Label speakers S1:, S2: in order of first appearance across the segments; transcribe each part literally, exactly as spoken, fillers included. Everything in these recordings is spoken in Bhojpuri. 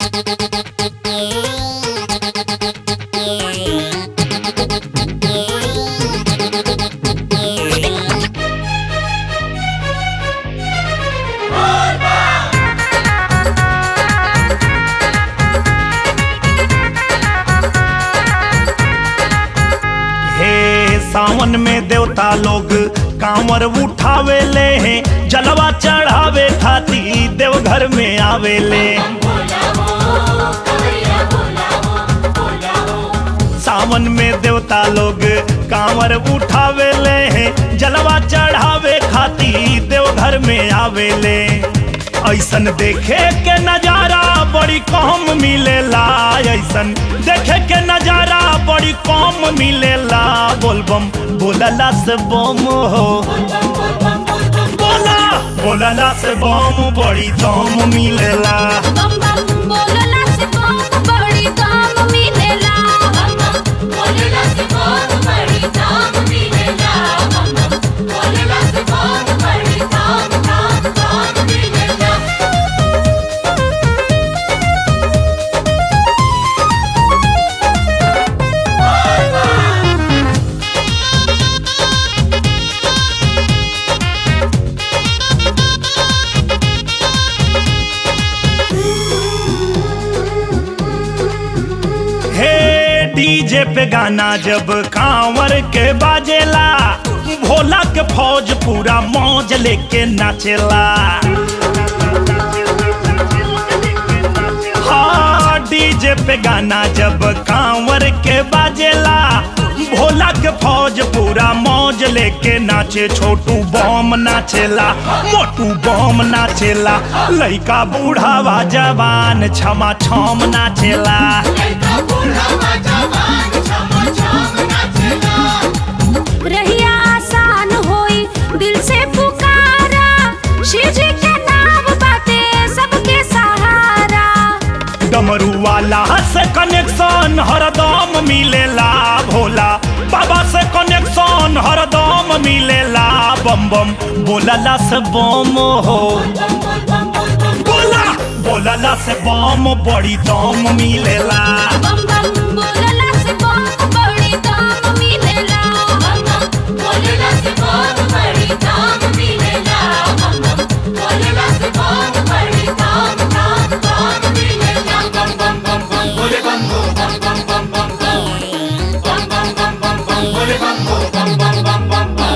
S1: सावन में देवता लोग कांवर उठावे ले हैं, जलवा चढ़ावे खाती देवघर में आवे ले। सावन में देवता लोग कांवर उठावे ले हैं, जलवा चढ़ावे खाती देवघर में आवे ले। ऐसन देखे के नजारा बड़ी कम मिलेला, ऐसन देखे के नजारा बड़ी कम मिलेला। बोलबम बोलला से बम हो, बोला बोलला से बम बड़ी दम मिलेला। बोलला से बम बड़ी दम मिलेला, बोलला से बम बड़ी दम मिलेला, बोलला से बम बड़ी दम दम दम मिलेला। डीजे पे गाना जब कांवर के बाजेला, भोला के फौज पूरा मौज लेके नाचेला। हाँ डीजे पे गाना जब कांवर के बाजेला, भोला के फौज पूरा मौज लेके नाचे। छोटू बम नाचेला, मोटू बम नाचेला, लइका बूढ़ावा जवान छमा छम नाचेला।
S2: रहिया आसान होई दिल से पुकारा, शिव जी के नाम बाटे सबके सहारा।
S1: डमरू वाला से कनेक्शन हरदम मिलेला, भोला बाबा से कनेक्शन हरदम मिलेला। बम बम बोलला से बम हो, बोला बोलला से बम बड़ी दम मिलेला।
S2: बम बम बोलला से बम बड़ी दम मिलेला, बोलला से बम बड़ी दम मिलेला, बोलला से बम बड़ी दम दम दम मिलेला। बम बम बम बम बोले बम बम बम बम बम बम बम बम बम बम बोले बम बम बम बम बम बम।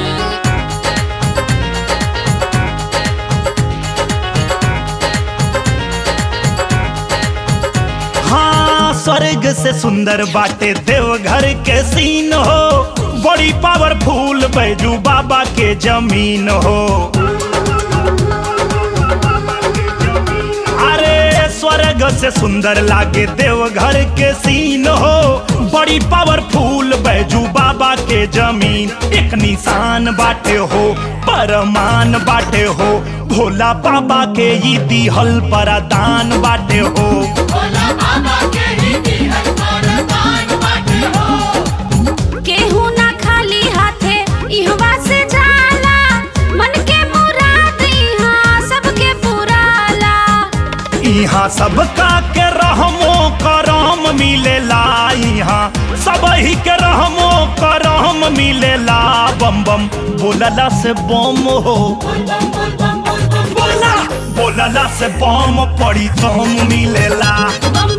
S1: हाँ स्वर्ग से सुंदर बाटे देवघर के सीन हो, बड़ी पावरफुल बैजू बाबा के जमीन हो। अरे स्वर्ग से सुंदर लागे देवघर के सीन हो, बड़ी पावरफुल बैजू बाबा के जमीन। एक निशान बाटे हो, परमान बाटे हो, भोला बाबा के ई दिहल परदान बाटे हो। भोला बाबा के ई दिहल परदान बाटे हो।
S2: केहू ना खाली हाथे इहवा से जाला, मन के मुराद इहाँ सबके पुराला।
S1: इहाँ सबका के रहमो करम मिलेला, इहाँ सबही के रहमो करम मिलेला। बम बम बोलला से बम हो, बोला बोलला से बम पड़ी दम मिलेला।